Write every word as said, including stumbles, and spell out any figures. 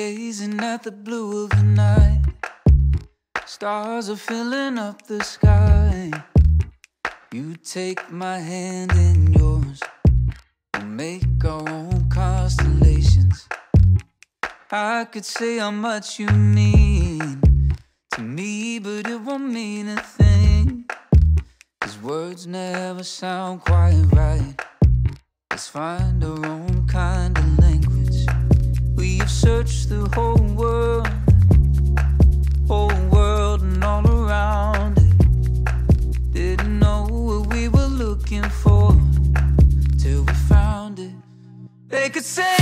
gazing at the blue of the night. Stars are filling up the sky. You take my hand in yours, we'll make our own constellations. I could say how much you mean to me, but it won't mean a thing, 'cause words never sound quite right. Let's find our own kind of language. We have searched the whole world, whole world and all around it. Didn't know what we were looking for till we found it. They could say